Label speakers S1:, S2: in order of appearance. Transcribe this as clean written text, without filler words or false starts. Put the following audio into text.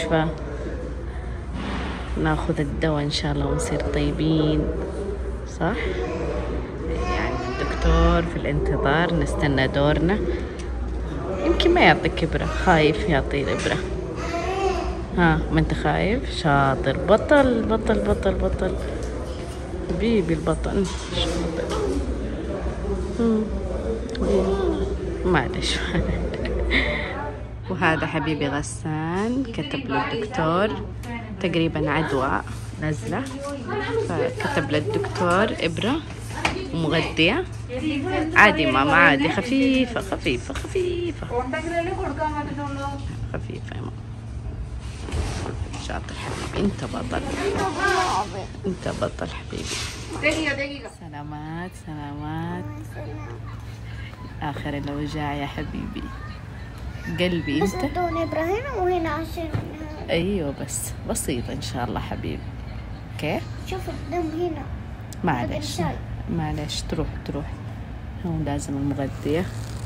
S1: المستشفى ناخذ الدواء إن شاء الله ونصير طيبين، صح؟ يعني الدكتور في الانتظار نستنى دورنا. يمكن ما يعطيك إبرة، خايف يعطي الإبرة. ها، ما انت خايف؟ شاطر، بطل بطل بطل بطل حبيبي البطل، شاطر. معلش. وهذا حبيبي غسان كتب له الدكتور تقريبا عدوى نزلة، فكتب للدكتور إبرة ومغذية. عادي ماما، عادي، خفيفة خفيفة خفيفة خفيفة يا ماما. شاطر حبيبي، انت بطل، انت بطل حبيبي. سلامات سلامات. آخر الأوجاع يا حبيبي قلبي.
S2: بس ادوني إبرة هنا وهنا عشان
S1: أيوة بس بسيطة إن شاء الله حبيبي. كيف؟
S2: شوف الدم هنا.
S1: معلش معلش، تروح هون لازم المغذية.